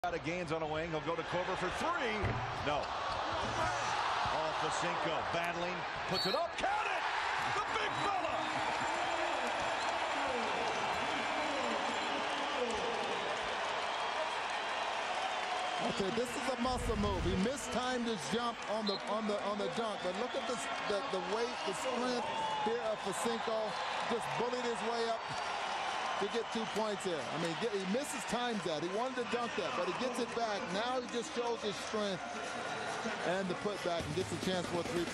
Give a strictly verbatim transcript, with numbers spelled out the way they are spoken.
Out of Gaines on a wing. He'll go to Korver for three. No. Oh, Fesenko battling. Puts it up. Count it! The big fella! Okay, this is a muscle move. He mistimed his jump on the on the on the dunk, but look at this, the the weight, the strength here of Fesenko. Just bullied his way up to get two points here. I mean, get, he misses times that. He wanted to dunk that, but he gets it back. Now he just shows his strength and the putback and gets a chance for a three.